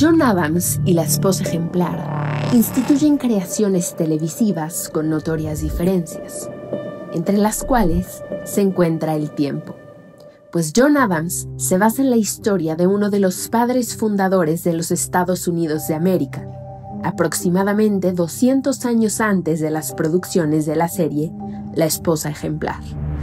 John Adams y la esposa ejemplar instituyen creaciones televisivas con notorias diferencias, entre las cuales se encuentra el tiempo. Pues John Adams se basa en la historia de uno de los padres fundadores de los Estados Unidos de América, aproximadamente 200 años antes de las producciones de la serie La esposa ejemplar.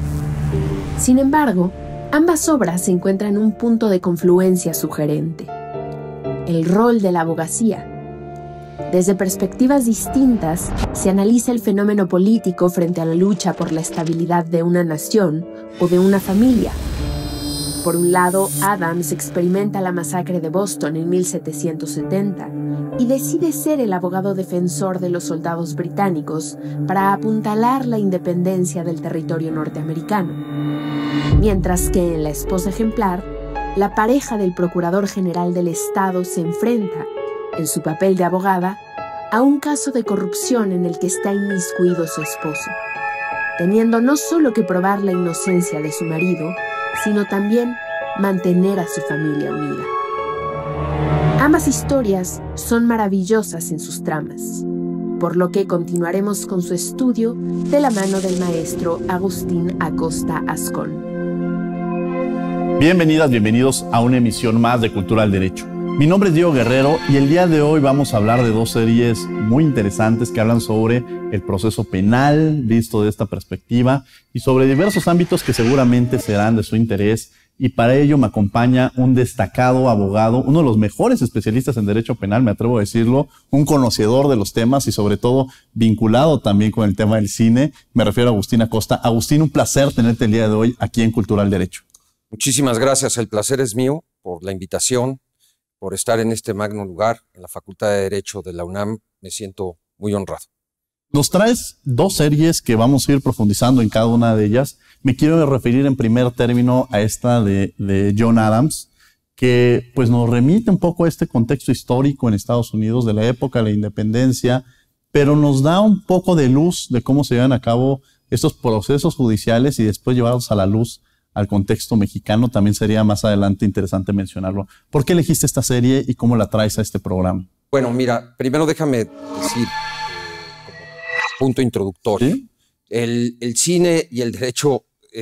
Sin embargo, ambas obras encuentran un punto de confluencia sugerente: el rol de la abogacía. Desde perspectivas distintas, se analiza el fenómeno político frente a la lucha por la estabilidad de una nación o de una familia. Por un lado, Adams experimenta la masacre de Boston en 1770 y decide ser el abogado defensor de los soldados británicos para apuntalar la independencia del territorio norteamericano. Mientras que en La esposa ejemplar, la pareja del Procurador General del Estado se enfrenta, en su papel de abogada, a un caso de corrupción en el que está inmiscuido su esposo, teniendo no solo que probar la inocencia de su marido, sino también mantener a su familia unida. Ambas historias son maravillosas en sus tramas, por lo que continuaremos con su estudio de la mano del maestro Agustín Acosta Ascón. Bienvenidas, bienvenidos a una emisión más de Cultura del Derecho. Mi nombre es Diego Guerrero y el día de hoy vamos a hablar de dos series muy interesantes que hablan sobre el proceso penal visto de esta perspectiva y sobre diversos ámbitos que seguramente serán de su interés. Y para ello me acompaña un destacado abogado, uno de los mejores especialistas en derecho penal, me atrevo a decirlo, un conocedor de los temas y sobre todo vinculado también con el tema del cine. Me refiero a Agustín Acosta. Agustín, un placer tenerte el día de hoy aquí en Cultural Derecho. Muchísimas gracias, el placer es mío por la invitación, por estar en este magno lugar, en la Facultad de Derecho de la UNAM. Me siento muy honrado. Nos traes dos series que vamos a ir profundizando en cada una de ellas. Me quiero referir en primer término a esta de John Adams, que pues nos remite un poco a este contexto histórico en Estados Unidos de la época de la independencia, pero nos da un poco de luz de cómo se llevan a cabo estos procesos judiciales y después llevarlos a la luz al contexto mexicano. También sería más adelante interesante mencionarlo. ¿Por qué elegiste esta serie y cómo la traes a este programa? Bueno, mira, primero déjame decir, como punto introductorio, ¿sí? El cine y el derecho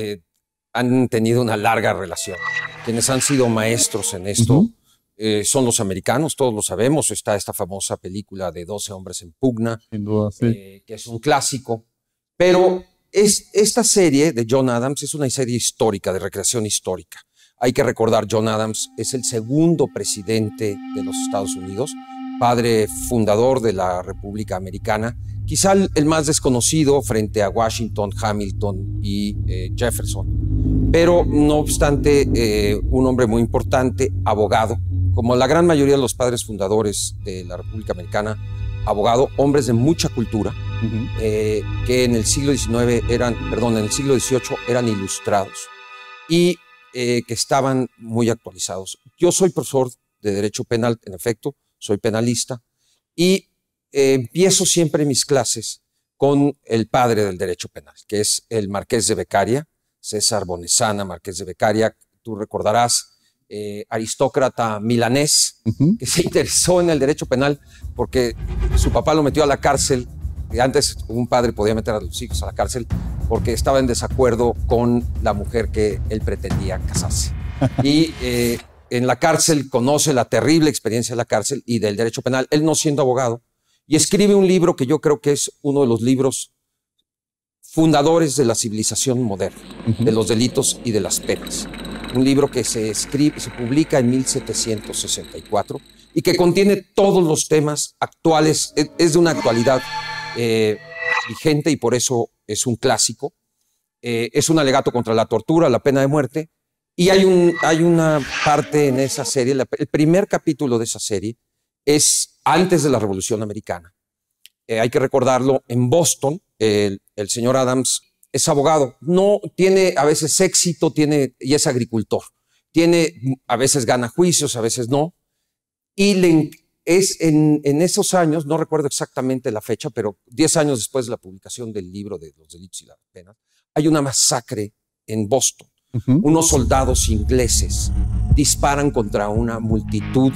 han tenido una larga relación. Quienes han sido maestros en esto son los americanos, todos lo sabemos. Está esta famosa película de 12 hombres en pugna, sin duda, sí, que es un clásico, pero esta serie de John Adams es una serie histórica, de recreación histórica. Hay que recordar, John Adams es el segundo presidente de los Estados Unidos, padre fundador de la República Americana, quizá el más desconocido frente a Washington, Hamilton y Jefferson. Pero no obstante, un hombre muy importante, abogado, como la gran mayoría de los padres fundadores de la República Americana, abogado, hombres de mucha cultura, que en el siglo XIX en el siglo XVIII eran ilustrados y que estaban muy actualizados. Yo soy profesor de Derecho Penal, en efecto, soy penalista, y empiezo siempre mis clases con el padre del derecho penal, que es el Marqués de Beccaria, César Bonesana, Marqués de Beccaria. Tú recordarás, aristócrata milanés, que se interesó en el derecho penal porque su papá lo metió a la cárcel. Antes un padre podía meter a los hijos a la cárcel porque estaba en desacuerdo con la mujer que él pretendía casarse. Y en la cárcel conoce la terrible experiencia de la cárcel y del derecho penal, él no siendo abogado, y escribe un libro que yo creo que es uno de los libros fundadores de la civilización moderna, de los delitos y de las penas. Un libro que se publica en 1764 y que contiene todos los temas actuales, es de una actualidad vigente y por eso es un clásico. Es un alegato contra la tortura, la pena de muerte, y hay una parte en esa serie, el primer capítulo de esa serie es antes de la Revolución Americana. Hay que recordarlo, en Boston, el señor Adams es abogado, no tiene a veces éxito, y es agricultor, a veces gana juicios, a veces no, y es en esos años, no recuerdo exactamente la fecha, pero 10 años después de la publicación del libro de los delitos y las penas, hay una masacre en Boston. Unos soldados ingleses disparan contra una multitud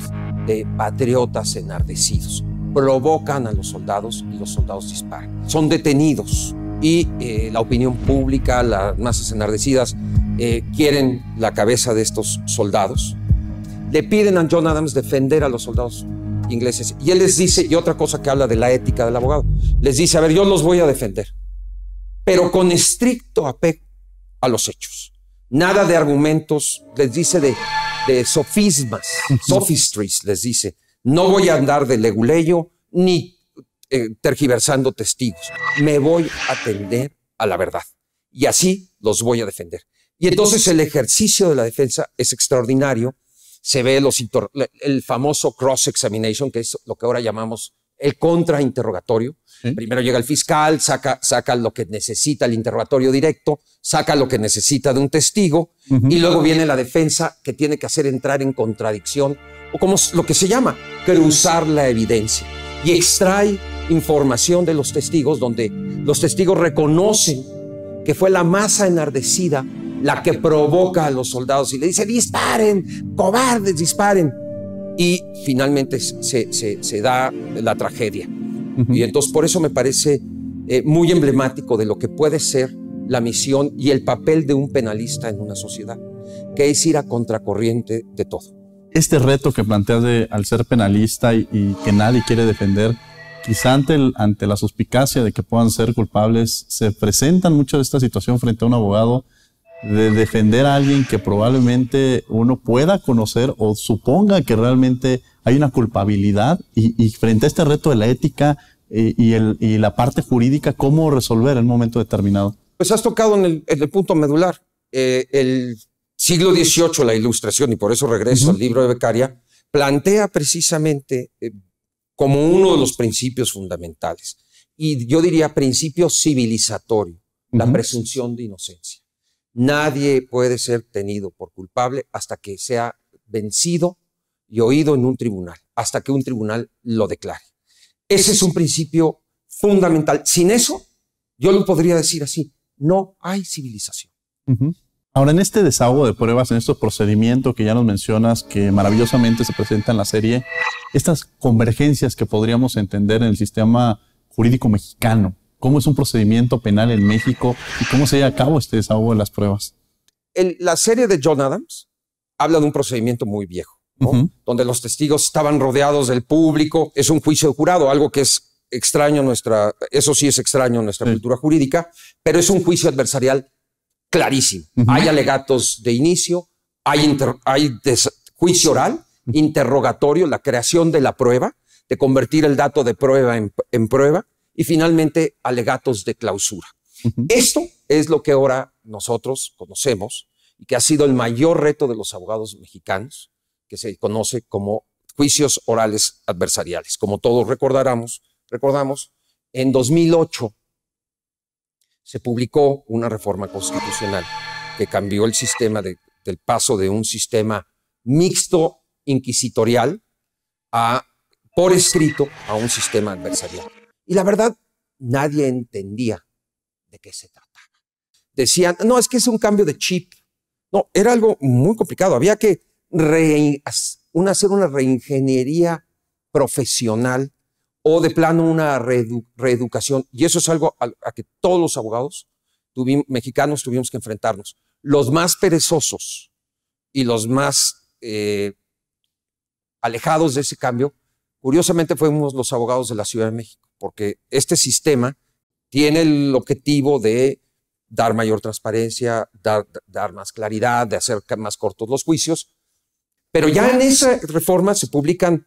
de patriotas enardecidos. Provocan a los soldados y los soldados disparan. Son detenidos y la opinión pública, las masas enardecidas, quieren la cabeza de estos soldados. Le piden a John Adams defender a los soldados ingleses y él les dice, y otra cosa que habla de la ética del abogado, les dice, a ver, yo los voy a defender, pero con estricto apego a los hechos. Nada de argumentos, les dice de sofismas, sophistries, les dice. No voy a andar de leguleyo ni tergiversando testigos. Me voy a atender a la verdad y así los voy a defender. Y entonces el ejercicio de la defensa es extraordinario. Se ve el famoso cross-examination, que es lo que ahora llamamos el contrainterrogatorio. ¿Sí? Primero llega el fiscal, saca lo que necesita el interrogatorio directo, saca lo que necesita de un testigo, y luego viene la defensa, que tiene que hacer entrar en contradicción, o como lo que se llama cruzar la evidencia, y extrae información de los testigos, donde los testigos reconocen que fue la masa enardecida la que provoca a los soldados y le dice, disparen, cobardes, disparen. Y finalmente se da la tragedia. Y entonces por eso me parece muy emblemático de lo que puede ser la misión y el papel de un penalista en una sociedad, que es ir a contracorriente de todo. Este reto que planteas al ser penalista y que nadie quiere defender, quizá ante la suspicacia de que puedan ser culpables, se presentan mucho de esta situación frente a un abogado, de defender a alguien que probablemente uno pueda conocer o suponga que realmente hay una culpabilidad, y frente a este reto de la ética y la parte jurídica, ¿cómo resolver en un momento determinado? Pues has tocado en el punto medular. El siglo XVIII, la Ilustración, y por eso regreso al libro de Beccaria, plantea precisamente como uno de los principios fundamentales, y yo diría principio civilizatorio, la presunción de inocencia. Nadie puede ser tenido por culpable hasta que sea vencido y oído en un tribunal, hasta que un tribunal lo declare. Ese es un principio fundamental. Sin eso, yo lo podría decir así, no hay civilización. Ahora, en este desahogo de pruebas, en estos procedimientos que ya nos mencionas, que maravillosamente se presentan en la serie, estas convergencias que podríamos entender en el sistema jurídico mexicano, ¿cómo es un procedimiento penal en México y cómo se lleva a cabo este desahogo de las pruebas? La serie de John Adams habla de un procedimiento muy viejo, ¿no? Donde los testigos estaban rodeados del público. Es un juicio de jurado, algo que es extraño eso sí es extraño en nuestra cultura jurídica, pero es un juicio adversarial clarísimo. Hay alegatos de inicio, hay juicio oral, interrogatorio, la creación de la prueba, de convertir el dato de prueba en prueba, y finalmente alegatos de clausura. Esto es lo que ahora nosotros conocemos y que ha sido el mayor reto de los abogados mexicanos, que se conoce como juicios orales adversariales. Como todos recordamos, en 2008 se publicó una reforma constitucional que cambió el sistema del paso de un sistema mixto inquisitorial por escrito a un sistema adversarial. Y la verdad, nadie entendía de qué se trataba. Decían, no, es que es un cambio de chip. No, era algo muy complicado. Había que hacer una reingeniería profesional o de plano una reeducación. Y eso es algo a que todos los abogados mexicanos tuvimos que enfrentarnos. Los más perezosos y los más alejados de ese cambio, curiosamente fuimos los abogados de la Ciudad de México, porque este sistema tiene el objetivo de dar mayor transparencia, dar más claridad, de hacer más cortos los juicios. Pero ya en esa reforma se publican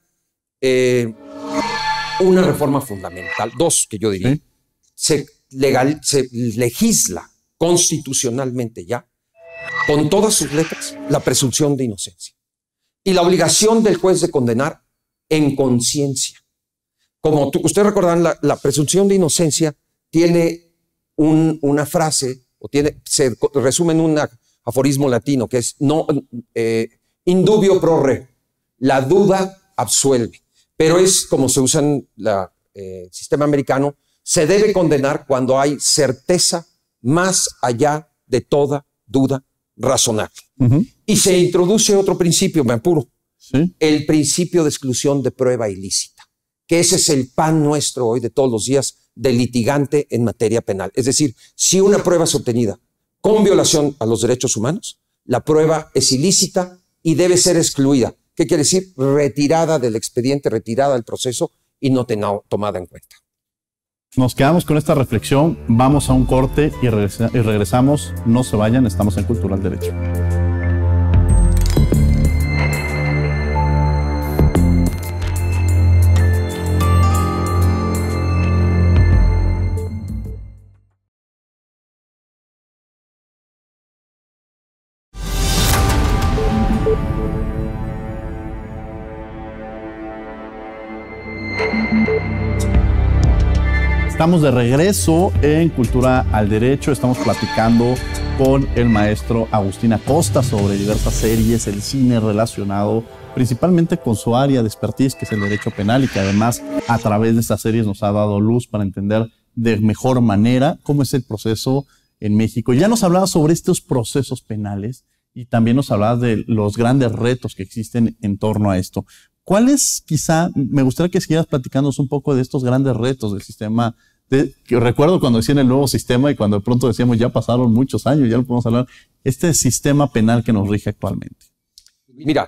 una reforma fundamental, dos que yo diría. ¿Sí? Se legisla constitucionalmente ya, con todas sus letras, la presunción de inocencia y la obligación del juez de condenar en conciencia. Como ustedes recordarán, la presunción de inocencia tiene una frase, se resume en un aforismo latino que es in dubio pro re, la duda absuelve, pero es como se usa en el sistema americano, se debe condenar cuando hay certeza más allá de toda duda razonable. Y se introduce otro principio, me apuro, Sí. el principio de exclusión de prueba ilícita, que ese es el pan nuestro hoy de todos los días del litigante en materia penal. Es decir, si una prueba es obtenida con violación a los derechos humanos, la prueba es ilícita y debe ser excluida. ¿Qué quiere decir? Retirada del expediente, retirada del proceso y no tomada en cuenta. Nos quedamos con esta reflexión, vamos a un corte y regresamos. No se vayan, estamos en Cultural Derecho. Estamos de regreso en Cultura al Derecho. Estamos platicando con el maestro Agustín Acosta sobre diversas series, el cine relacionado principalmente con su área de expertise, que es el derecho penal, y que además a través de estas series nos ha dado luz para entender de mejor manera cómo es el proceso en México. Ya nos hablaba sobre estos procesos penales y también nos hablaba de los grandes retos que existen en torno a esto. ¿Cuáles, quizá, me gustaría que siguieras platicándonos un poco de estos grandes retos del sistema? Que recuerdo cuando decían el nuevo sistema y cuando de pronto decíamos ya pasaron muchos años, ya lo podemos hablar, este sistema penal que nos rige actualmente. Mira,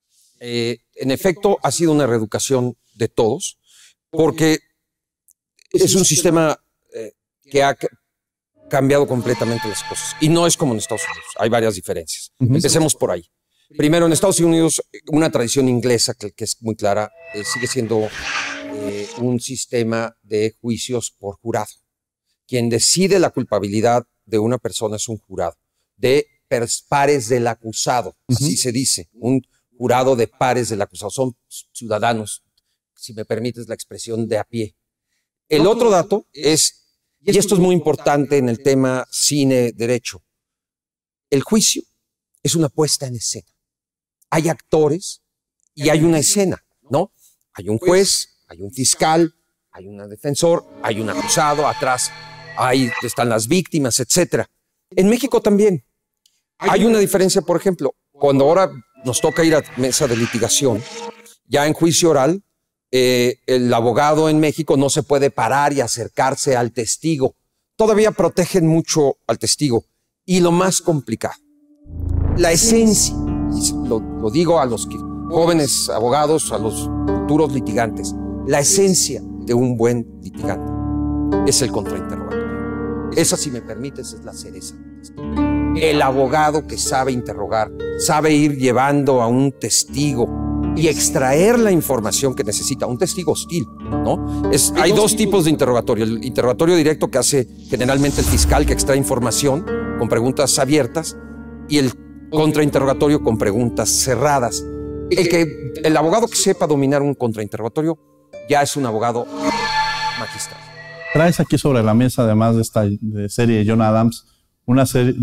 en efecto ha sido una reeducación de todos, porque es un sistema que ha cambiado completamente las cosas y no es como en Estados Unidos, hay varias diferencias. Empecemos por ahí. Primero, en Estados Unidos, una tradición inglesa que es muy clara, sigue siendo un sistema de juicios por jurado. Quien decide la culpabilidad de una persona es un jurado, de pares del acusado, así se dice, un jurado de pares del acusado. Son ciudadanos, si me permites la expresión, de a pie. El otro dato es, y esto es muy importante en el tema cine-derecho, el juicio es una puesta en escena. Hay actores y hay una escena, ¿no? Hay un juez, hay un fiscal, hay un defensor, hay un acusado, atrás ahí están las víctimas, etc. En México también hay una diferencia, por ejemplo, cuando ahora nos toca ir a mesa de litigación, ya en juicio oral, el abogado en México no se puede parar y acercarse al testigo. Todavía protegen mucho al testigo. Y lo más complicado, la esencia, y lo digo a los jóvenes abogados, a los futuros litigantes, la esencia de un buen litigante es el contrainterrogatorio. Esa, si me permites, es la cereza. El abogado que sabe interrogar, sabe ir llevando a un testigo y extraer la información que necesita, un testigo hostil, ¿no? Hay dos tipos de interrogatorio. El interrogatorio directo que hace generalmente el fiscal, que extrae información con preguntas abiertas, y el contrainterrogatorio con preguntas cerradas. El abogado que sepa dominar un contrainterrogatorio ya es un abogado magistral. Traes aquí sobre la mesa, además de esta serie de John Adams, una serie,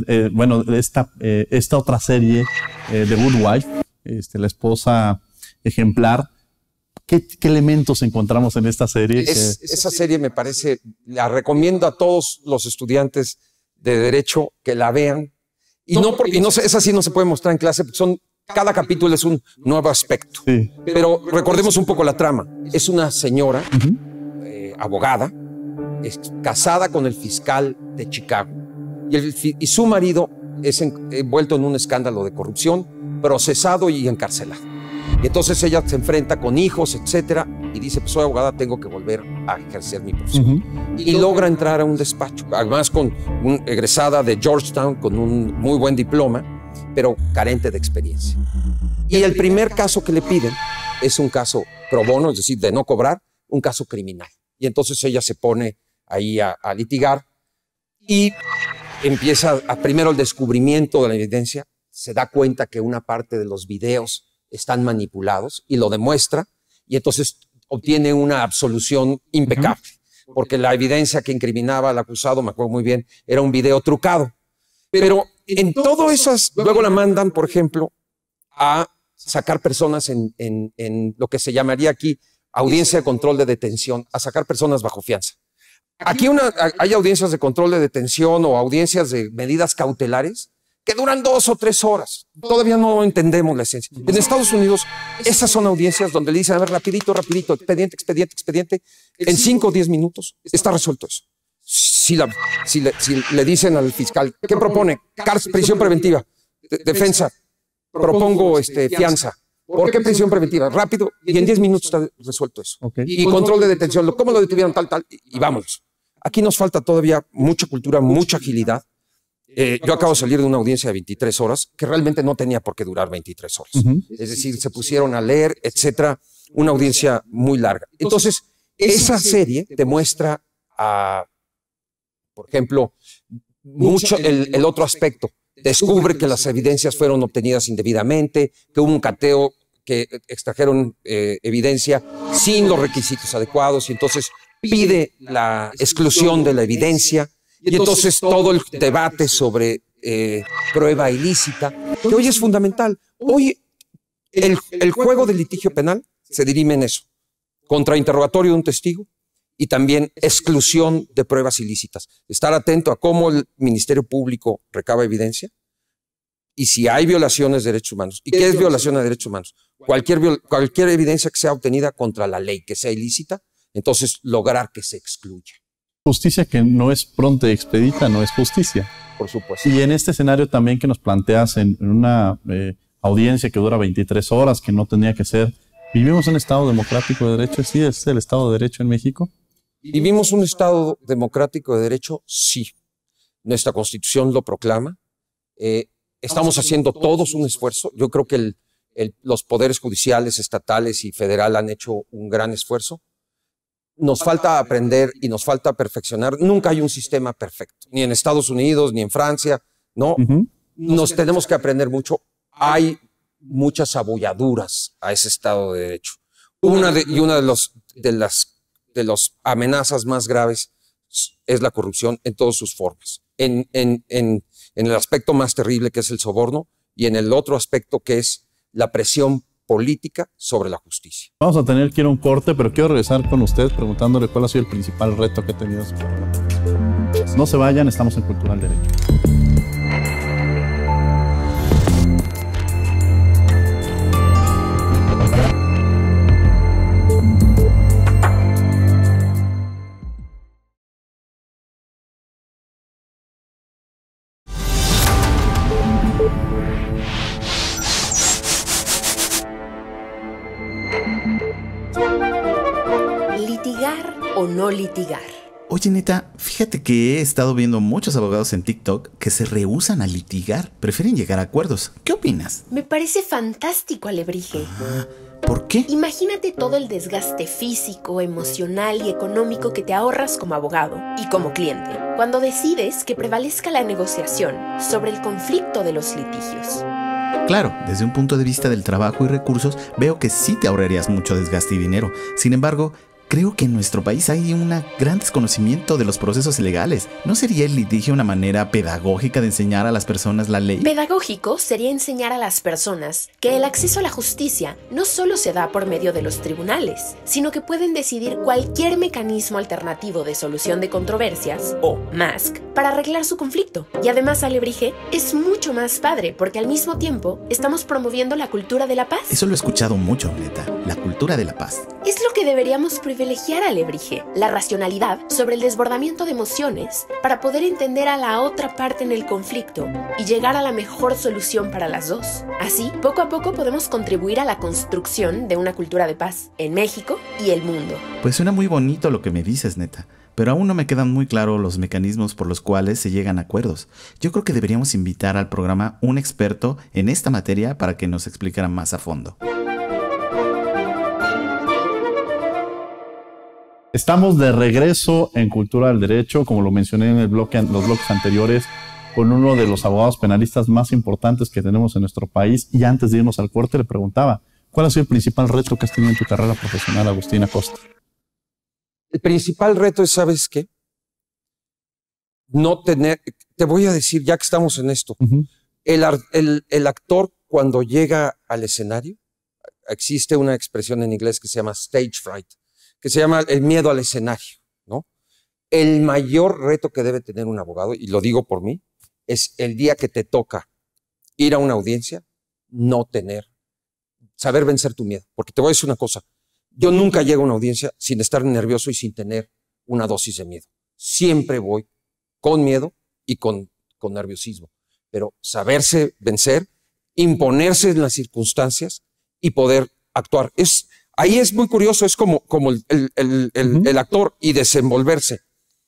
esta otra serie, The Good Wife, la esposa ejemplar. ¿Qué elementos encontramos en esta serie? Esa serie me parece, la recomiendo a todos los estudiantes de Derecho que la vean. Esa sí no se puede mostrar en clase, porque cada capítulo es un nuevo aspecto. Sí. Pero recordemos un poco la trama. Es una señora, abogada, casada con el fiscal de Chicago. Y su marido es envuelto en un escándalo de corrupción, procesado y encarcelado. Y entonces ella se enfrenta con hijos, etcétera, y dice, pues soy abogada, tengo que volver a ejercer mi profesión. Y logra entrar a un despacho, además egresada de Georgetown, con un muy buen diploma, pero carente de experiencia. Y el primer caso que le piden es un caso pro bono, es decir, de no cobrar, un caso criminal. Y entonces ella se pone ahí a litigar y empieza primero el descubrimiento de la evidencia, se da cuenta que una parte de los videos están manipulados y lo demuestra, y entonces obtiene una absolución impecable, porque la evidencia que incriminaba al acusado, me acuerdo muy bien, era un video trucado. Pero en todo esas, luego la mandan, por ejemplo, a sacar personas en lo que se llamaría aquí audiencia de control de detención, a sacar personas bajo fianza. Aquí hay audiencias de control de detención o audiencias de medidas cautelares que duran 2 o 3 horas. Todavía no entendemos la esencia. En Estados Unidos, esas son audiencias donde le dicen, a ver, rapidito, expediente, expediente, expediente. En 5 o 10 minutos está resuelto eso. Si le dicen al fiscal, ¿qué propone? Prisión preventiva, defensa, propongo fianza. ¿Por qué prisión preventiva? Rápido, y en 10 minutos está resuelto eso. Okay. Y control de detención, ¿cómo lo detuvieron? Tal, y vámonos. Aquí nos falta todavía mucha cultura, mucha agilidad. Yo acabo de salir de una audiencia de 23 horas que realmente no tenía por qué durar 23 horas. Es decir, se pusieron a leer, etcétera, una audiencia muy larga. Entonces, esa serie te muestra, por ejemplo, mucho el otro aspecto. Descubre que las evidencias fueron obtenidas indebidamente, que hubo un cateo, que extrajeron evidencia sin los requisitos adecuados y entonces pide la exclusión de la evidencia. Y entonces todo el debate sobre prueba ilícita, que hoy es fundamental. Hoy el juego del litigio penal se dirime en eso. Contrainterrogatorio de un testigo y también exclusión de pruebas ilícitas. Estar atento a cómo el Ministerio Público recaba evidencia y si hay violaciones de derechos humanos. ¿Y qué es violación de derechos humanos? Cualquier evidencia que sea obtenida contra la ley, que sea ilícita, entonces lograr que se excluya. Justicia que no es pronta y expedita, no es justicia. Por supuesto. Y en este escenario también que nos planteas en una audiencia que dura 23 horas, que no tenía que ser, ¿vivimos un Estado democrático de derecho? ¿Sí es el Estado de Derecho en México? ¿Vivimos un Estado democrático de derecho? Sí. Nuestra Constitución lo proclama. Estamos haciendo todos un esfuerzo. Yo creo que los poderes judiciales, estatales y federal han hecho un gran esfuerzo. Nos falta aprender y nos falta perfeccionar. Nunca hay un sistema perfecto, ni en Estados Unidos, ni en Francia, ¿no? Nos tenemos que aprender mucho. Hay muchas abolladuras a ese Estado de Derecho. Una de las amenazas más graves es la corrupción en todas sus formas. En el aspecto más terrible, que es el soborno, y en el otro aspecto, que es la presión política sobre la justicia. Vamos a tener que ir a un corte, pero quiero regresar con usted preguntándole cuál ha sido el principal reto que ha tenido su programa. No se vayan, estamos en Cultura del Derecho. ¿Litigar o no litigar? Oye, neta, fíjate que he estado viendo muchos abogados en TikTok que se rehúsan a litigar, prefieren llegar a acuerdos. ¿Qué opinas? Me parece fantástico, Alebrije. ¿Por qué? Imagínate todo el desgaste físico, emocional y económico que te ahorras como abogado y como cliente cuando decides que prevalezca la negociación sobre el conflicto de los litigios. Claro, desde un punto de vista del trabajo y recursos, veo que sí te ahorrarías mucho desgaste y dinero. Sin embargo, creo que en nuestro país hay un gran desconocimiento de los procesos legales. ¿No sería el litigio una manera pedagógica de enseñar a las personas la ley? Pedagógico sería enseñar a las personas que el acceso a la justicia no solo se da por medio de los tribunales, sino que pueden decidir cualquier mecanismo alternativo de solución de controversias, o MASC, para arreglar su conflicto. Y además, Alebrije, es mucho más padre porque al mismo tiempo estamos promoviendo la cultura de la paz. Eso lo he escuchado mucho, neta. La cultura de la paz. Es lo que deberíamos privilegiar, Alebrije, la racionalidad sobre el desbordamiento de emociones para poder entender a la otra parte en el conflicto y llegar a la mejor solución para las dos. Así, poco a poco podemos contribuir a la construcción de una cultura de paz en México y el mundo. Pues suena muy bonito lo que me dices, neta, pero aún no me quedan muy claros los mecanismos por los cuales se llegan a acuerdos. Yo creo que deberíamos invitar al programa un experto en esta materia para que nos explicara más a fondo. Estamos de regreso en Cultura del Derecho, como lo mencioné en los bloques anteriores, con uno de los abogados penalistas más importantes que tenemos en nuestro país. Y antes de irnos al corte, le preguntaba, ¿cuál ha sido el principal reto que has tenido en tu carrera profesional, Agustín Acosta? El principal reto es, ¿sabes qué? No tener, te voy a decir, ya que estamos en esto, el actor cuando llega al escenario, existe una expresión en inglés que se llama stage fright, que se llama el miedo al escenario, ¿no? El mayor reto que debe tener un abogado, y lo digo por mí, es el día que te toca ir a una audiencia, saber vencer tu miedo. Porque te voy a decir una cosa, yo nunca llego a una audiencia sin estar nervioso y sin tener una dosis de miedo. Siempre voy con miedo y con nerviosismo. Pero saberse vencer, imponerse en las circunstancias y poder actuar. Ahí es muy curioso, es como el actor y desenvolverse.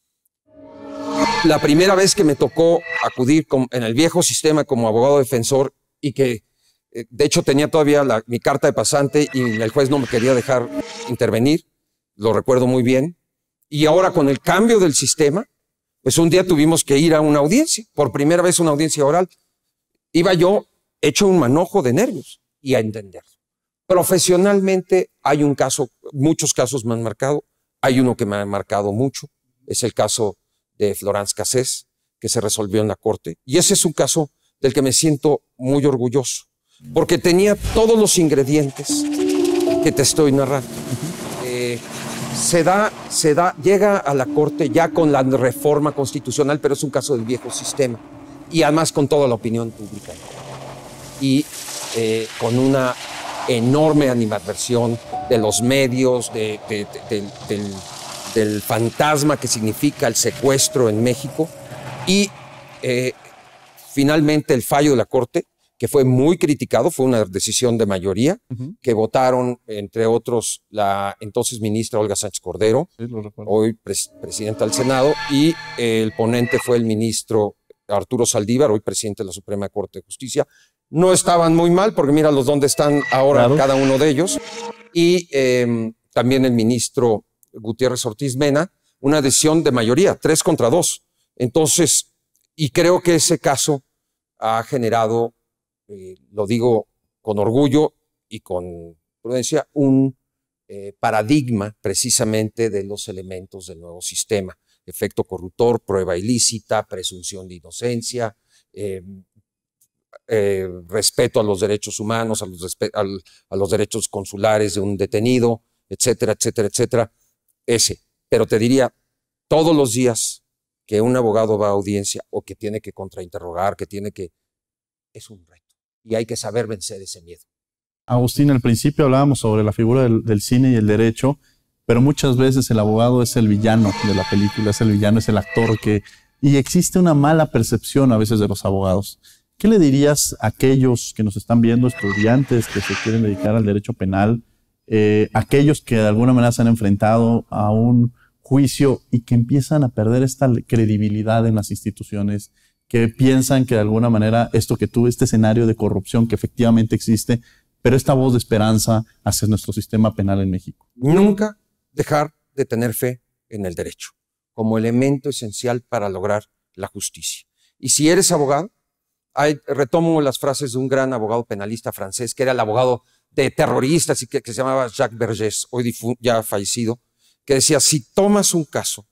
La primera vez que me tocó acudir en el viejo sistema como abogado defensor y que de hecho tenía todavía mi carta de pasante y el juez no me quería dejar intervenir, lo recuerdo muy bien. Y ahora con el cambio del sistema, pues un día tuvimos que ir a una audiencia, por primera vez una audiencia oral. Iba yo hecho un manojo de nervios y a entenderlo. Profesionalmente hay muchos casos me han marcado, hay uno que me ha marcado mucho, es el caso de Florence Cassés, que se resolvió en la corte. Y ese es un caso del que me siento muy orgulloso, porque tenía todos los ingredientes que te estoy narrando. Llega a la corte ya con la reforma constitucional, pero es un caso del viejo sistema. Y además con toda la opinión pública. Y con una enorme animadversión de los medios, del fantasma que significa el secuestro en México. Y finalmente el fallo de la Corte, que fue muy criticado, fue una decisión de mayoría, que votaron, entre otros, la entonces ministra Olga Sánchez Cordero, sí, hoy presidenta del Senado, y el ponente fue el ministro Arturo Saldívar, hoy presidente de la Suprema Corte de Justicia. No estaban muy mal, porque míralos dónde están ahora cada uno de ellos. Y también el ministro Gutiérrez Ortiz Mena, una decisión de mayoría, 3-2. Entonces, y creo que ese caso ha generado, lo digo con orgullo y con prudencia, un paradigma precisamente de los elementos del nuevo sistema. Efecto corruptor, prueba ilícita, presunción de inocencia, respeto a los derechos humanos, a los derechos consulares de un detenido, etcétera, etcétera, etcétera. Pero te diría, todos los días que un abogado va a audiencia o que tiene que contrainterrogar, es un reto y hay que saber vencer ese miedo. Agustín, al principio hablábamos sobre la figura del cine y el derecho, pero muchas veces el abogado es el villano de la película, es el actor y existe una mala percepción a veces de los abogados. ¿Qué le dirías a aquellos que nos están viendo, estudiantes que se quieren dedicar al derecho penal, aquellos que de alguna manera se han enfrentado a un juicio y que empiezan a perder esta credibilidad en las instituciones, que piensan que de alguna manera este escenario de corrupción que efectivamente existe, pero esta voz de esperanza hacia nuestro sistema penal en México? Nunca dejar de tener fe en el derecho como elemento esencial para lograr la justicia. Y si eres abogado, retomo las frases de un gran abogado penalista francés, que era el abogado de terroristas y que se llamaba Jacques Vergès, hoy ya fallecido, que decía, si tomas un caso,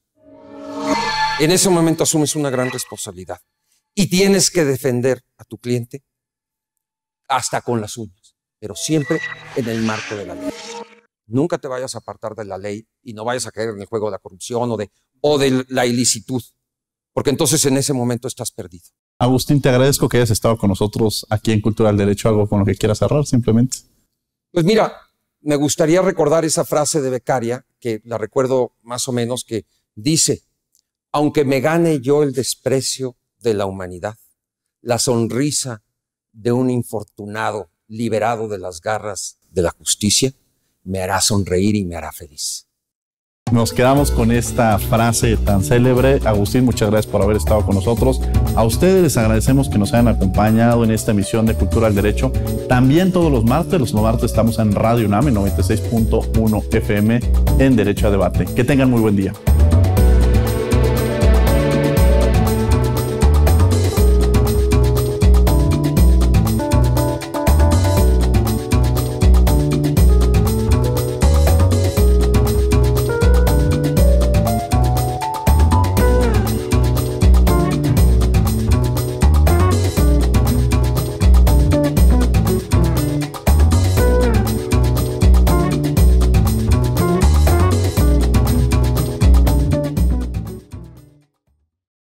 en ese momento asumes una gran responsabilidad y tienes que defender a tu cliente hasta con las uñas, pero siempre en el marco de la ley. Nunca te vayas a apartar de la ley y no vayas a caer en el juego de la corrupción o de la ilicitud, porque entonces en ese momento estás perdido. Agustín, te agradezco que hayas estado con nosotros aquí en Cultura del Derecho. ¿Algo con lo que quieras cerrar simplemente? Pues mira, me gustaría recordar esa frase de Beccaria, que la recuerdo más o menos, que dice, aunque me gane yo el desprecio de la humanidad, la sonrisa de un infortunado liberado de las garras de la justicia, me hará sonreír y me hará feliz. Nos quedamos con esta frase tan célebre. Agustín, muchas gracias por haber estado con nosotros. A ustedes les agradecemos que nos hayan acompañado en esta emisión de Cultura del Derecho. También todos los martes estamos en Radio UNAM en 96.1 FM en Derecho a Debate. Que tengan muy buen día.